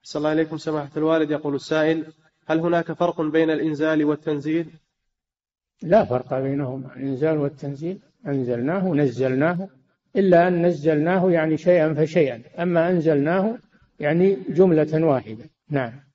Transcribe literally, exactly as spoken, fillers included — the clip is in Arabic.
صلى الله عليكم سماحة الوالد. يقول السائل: هل هناك فرق بين الإنزال والتنزيل؟ لا فرق بينهما، الإنزال والتنزيل. أنزلناه نزلناه، إلا أن نزلناه يعني شيئا فشيئا، أما أنزلناه يعني جملة واحدة. نعم.